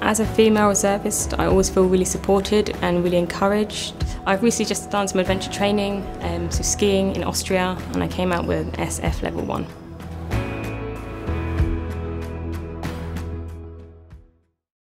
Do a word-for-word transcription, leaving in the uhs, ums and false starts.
as a female reservist, I always feel really supported and really encouraged. I've recently just done some adventure training, um, so skiing in Austria, and I came out with an S F level one.